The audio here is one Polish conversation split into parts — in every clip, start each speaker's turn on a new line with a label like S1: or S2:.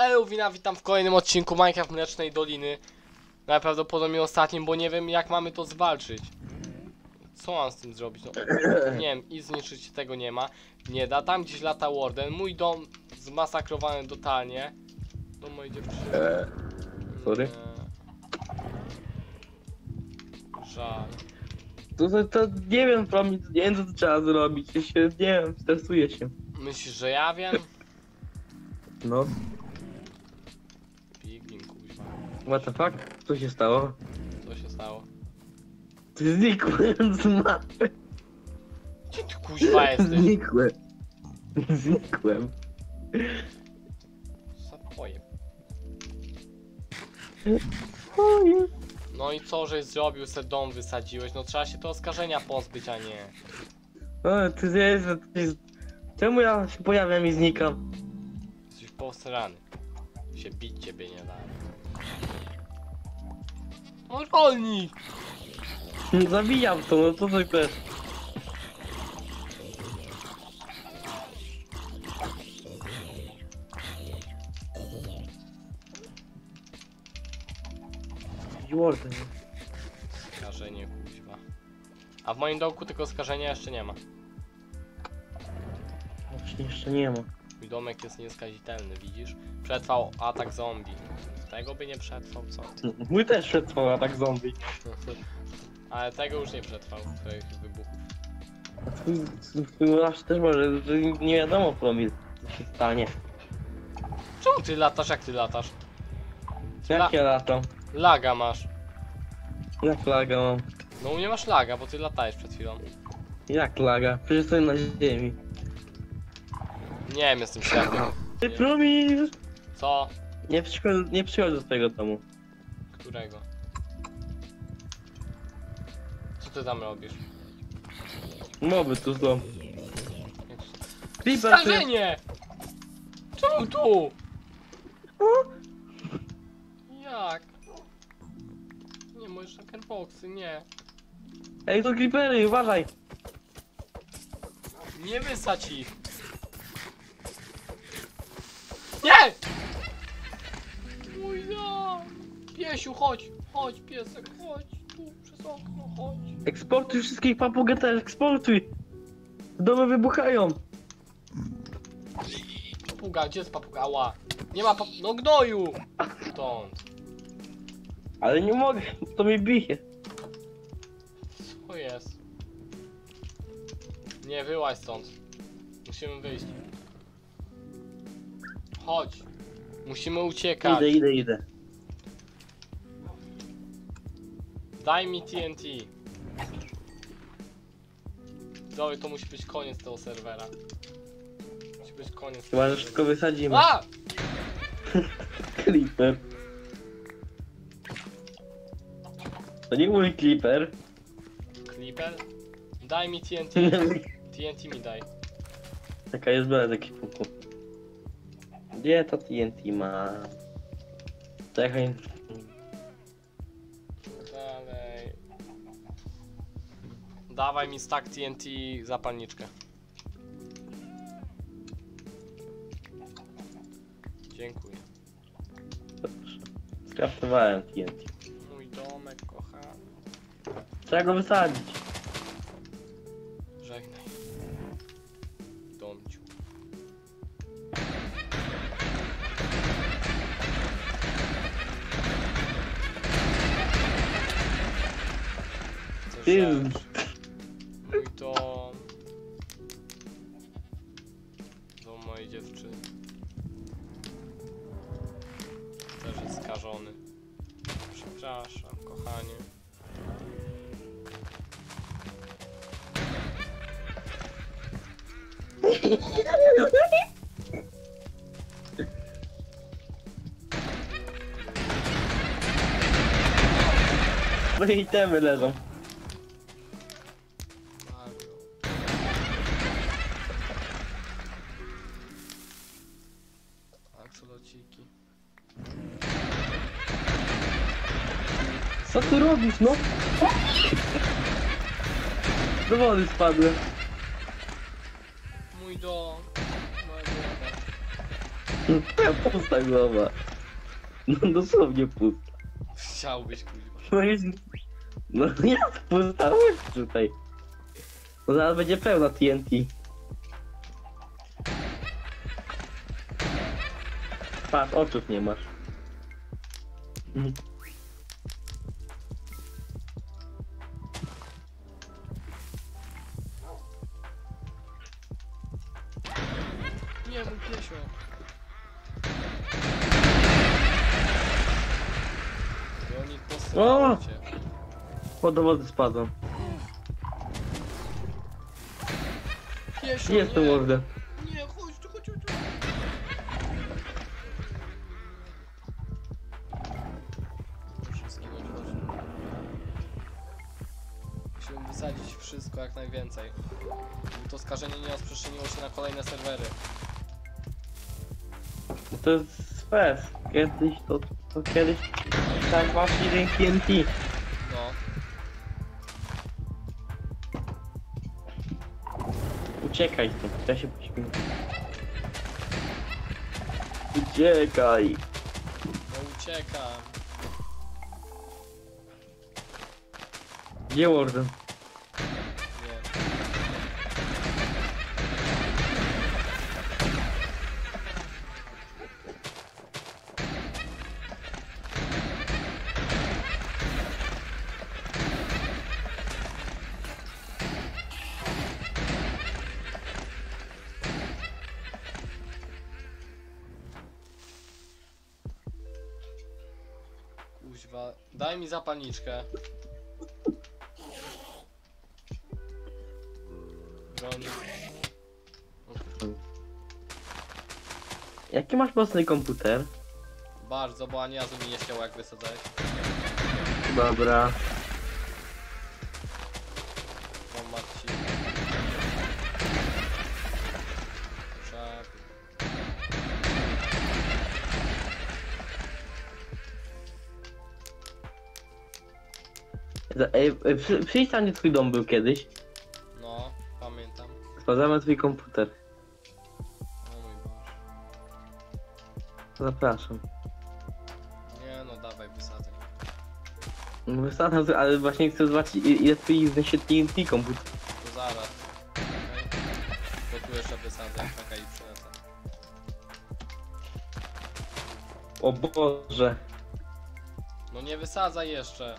S1: Elwina, witam w kolejnym odcinku Minecraft Mlecznej Doliny. Najprawdopodobniej ostatnim, bo nie wiem jak mamy to zwalczyć. Co mam z tym zrobić? No, nie wiem, i zniszczyć tego nie ma. Nie da, tam gdzieś lata Warden. Mój dom zmasakrowany totalnie. Do mojej dziewczyny.
S2: Sorry.
S1: Żal.
S2: To nie wiem, Promis, nie wiem co to trzeba zrobić. Ja się, nie wiem, stresuję się.
S1: Myślisz, że ja wiem?
S2: No,
S1: Piglin, kuźwa.
S2: what the fuck? Co się stało?
S1: Co się stało?
S2: Ty znikłem z mapy.
S1: Gdzie ty kuźwa jesteś?
S2: Znikłem. Znikłem.
S1: Zapojem.
S2: Oj.
S1: No i co, żeś zrobił, se dom wysadziłeś? No trzeba się to oskarżenia pozbyć, a nie.
S2: O, czemu ja się pojawiam i znikam?
S1: Jesteś posrany. Się bić ciebie nie da. No rolnik!
S2: Zabijam to, no co to jest? Warden.
S1: Skażenie, kuźwa. A w moim dołku tylko skażenia jeszcze nie ma.
S2: Właśnie jeszcze nie ma.
S1: Mój domek jest nieskazitelny, widzisz? Przetrwał atak zombie. Tego by nie przetrwał, co ty?
S2: Mój też przetrwał atak zombie.
S1: Ale tego już nie przetrwał, twoich wybuchów.
S2: Twój nasz też może, że nie wiadomo Promil, co się stanie.
S1: Czemu ty latasz, jak ty latasz?
S2: Jak ja latam?
S1: Laga masz.
S2: Jak laga mam?
S1: No u mnie masz laga, bo ty latałeś przed chwilą.
S2: Jak laga? Przecież stoję na ziemi.
S1: Nie wiem, jestem ślepy.
S2: Ty Promil!
S1: Co?
S2: Nie przychodź do twojego domu.
S1: Którego? Co ty tam robisz?
S2: Moby tu są. Creeper tu jest.
S1: Skażenie! Czemu tu? Jak? Nie, moje shulkerboxy, nie.
S2: Ej, to creepery, uważaj!
S1: Nie wysać ich. Nie! Mój dom! Piesiu, chodź! Chodź, piesek, chodź! Tu, przez okno, chodź!
S2: Eksportuj wszystkich papugę też, eksportuj! Domy wybuchają!
S1: Papuga, gdzie jest papuga? Ała! Nie ma no gnoju! Stąd.
S2: Ale nie mogę, to mnie bije.
S1: Co jest? Nie, wyłaź stąd. Musimy wyjść. Chodź. Musimy uciekać.
S2: Idę.
S1: Daj mi TNT. Zoe, to musi być koniec tego serwera. Musi być koniec.
S2: Chyba, że wszystko wysadzimy.
S1: A!
S2: Creeper. To nie mój creeper.
S1: Clipper? Daj mi TNT. TNT mi daj.
S2: Taka jest bez ekipuku. Gdzie to TNT ma? Czekaj.
S1: Dalej. Dawaj mi stack TNT zapalniczkę. Dziękuję.
S2: Skraftowałem TNT.
S1: Mój domek kochany.
S2: Trzeba go wysadzić.
S1: Żegnaj. Domciu.
S2: Ty-
S1: Mój dom. Dom mojej dziewczyny. Też jest skażony. Przepraszam, kochanie.
S2: Moje itemy leżą.
S1: Mario. Aksolociki.
S2: Co ty robisz, no? Do wody spadłem.
S1: Mój dom. Moja głowa.
S2: Pusta głowa. No dosłownie pusta.
S1: Chciałbyś, kurwa.
S2: No jest... No jest pusta, chodź tutaj. No zaraz będzie pełna TNT. Patrz, oczów nie masz.
S1: Nie, mój piesio. I oni posrały cię.
S2: Po do wody spadłem.
S1: Piesio,
S2: Jestem
S1: nie.
S2: mordę.
S1: Nie, chodź tu, chodź tu. Muszę zginąć, chodź. Musimy wysadzić wszystko jak najwięcej. By to skażenie nie rozprzestrzeniło się na kolejne serwery.
S2: No to jest fest. Kiedyś to kiedyś tak właśnie TNT.
S1: No.
S2: Uciekaj stąd, ja się pośpię. Uciekaj.
S1: No uciekam.
S2: Gdzie Warden?
S1: Nie. Kuźwa, daj mi zapalniczkę. Broń.
S2: Jaki masz mocny komputer?
S1: Bardzo, bo ani razu mi nie chciało jak wysadzałeś.
S2: Dobra.
S1: Mam Marci. Czep.
S2: Przyjdź tam, gdzie twój dom był kiedyś.
S1: No, pamiętam.
S2: Sprawdzamy twój komputer.
S1: O mój Boże.
S2: Zapraszam.
S1: Nie no, dawaj, wysadzaj.
S2: No wysadzam, ale właśnie chcę zobaczyć ile twój zniesie TNT komputer.
S1: To zaraz. Okej? To tu jeszcze wysadzę, czekaj i przylecę.
S2: O Boże.
S1: No nie wysadzaj jeszcze.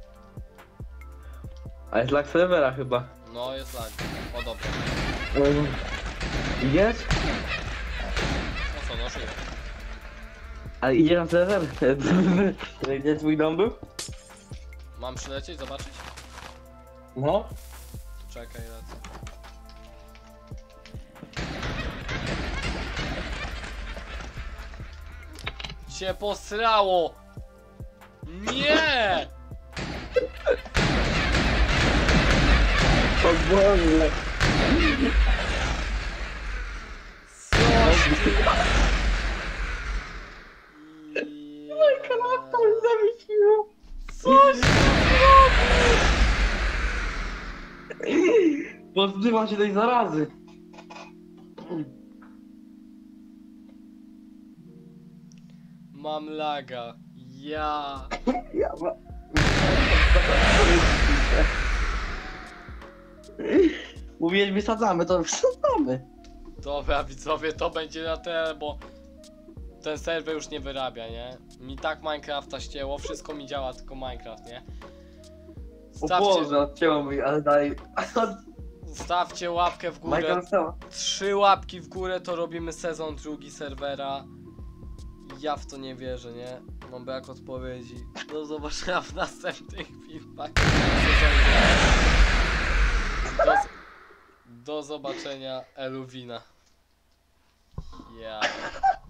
S2: A jest lag serwera chyba.
S1: No, jest lag. O dobra.
S2: Idziesz?
S1: No co, no żyję.
S2: Ale idzie na serwer? Gdzie twój dom był?
S1: Mam przylecieć, zobaczyć?
S2: No.
S1: To czekaj, lecę. Cię posrało! Nie!
S2: O Boże.
S1: Coś ty...
S2: Kanapka mi zawiesiło.
S1: Coś ty zrobił!
S2: Pozbywa się tej zarazy.
S1: Mam laga. Ja...
S2: Ja ma... Mówiłeś wysadzamy, to wysadzamy.
S1: Dobra widzowie, to będzie na tyle, bo ten serwer już nie wyrabia, nie? Mi tak Minecrafta ścięło, wszystko mi działa, tylko Minecraft, nie?
S2: O Boże, odcięło mi, ale dalej.
S1: Stawcie łapkę w górę,
S2: Michael Stała.
S1: 3 łapki w górę, to robimy sezon drugi serwera. Ja w to nie wierzę, nie? Mam brak odpowiedzi. Do zobaczenia w następnych filmach. Do zobaczenia, Eluwina. Ja.